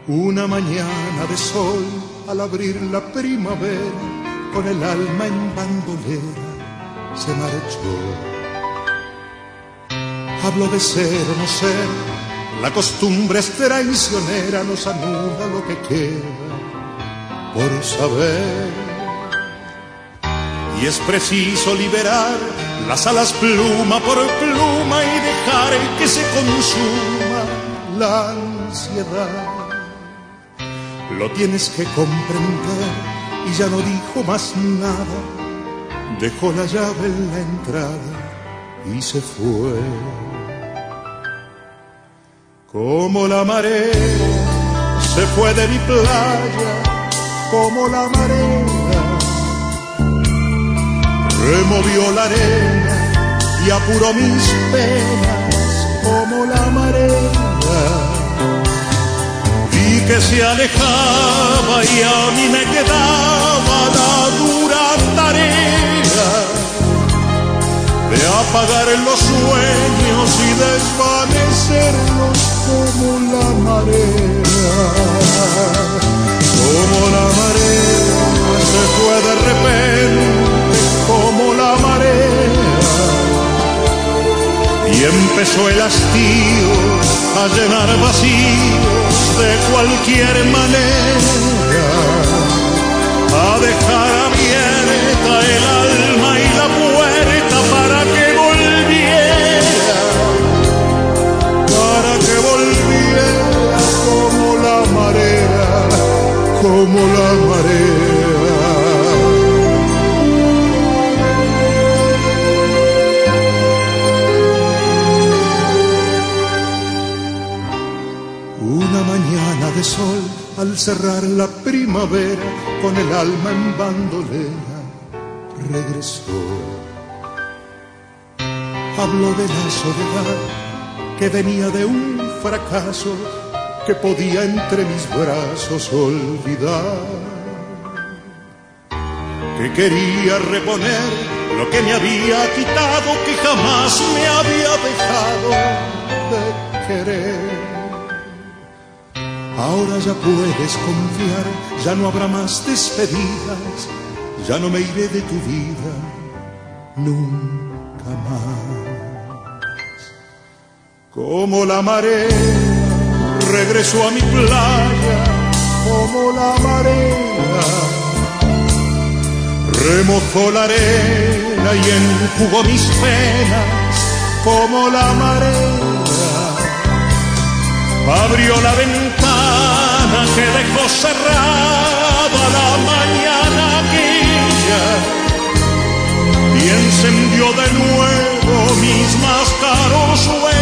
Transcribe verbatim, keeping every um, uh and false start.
Una mañana de sol, al abrir la primavera, con el alma en bandolera, se marchó. Hablo de ser o no ser, la costumbre es traicionera, nos anuda lo que queda por saber. Y es preciso liberar las alas pluma por pluma y dejar que se consuma la ansiedad. Lo tienes que comprender, y ya no dijo más nada, dejó la llave en la entrada y se fue. Como la marea se fue de mi playa, como la marea removió la arena y apuró mis penas, como la marea. Vi que se alejaba y a mí me quedaba la dura tarea de apagar los sueños y desvanecerlos como la marea. Como la marea se fue de repente, como la marea, y empezó el hastío a llenar vacíos de cualquier manera, a dejar abierta el alma y la puerta para que volviera, para que volviera como la marea, como la marea. Una mañana de sol, al cerrar la primavera, con el alma en bandolera, regresó. Habló de la soledad, que venía de un fracaso, que podía entre mis brazos olvidar, que quería reponer lo que me había quitado, que jamás me había dejado de querer. Ahora ya puedes confiar, ya no habrá más despedidas, ya no me iré de tu vida nunca más. Como la marea regresó a mi playa, como la marea remojó la arena y enjugó mis penas, como la marea abrió la ventana que dejó cerrada la mañana aquella y encendió de nuevo mis más caros sueños.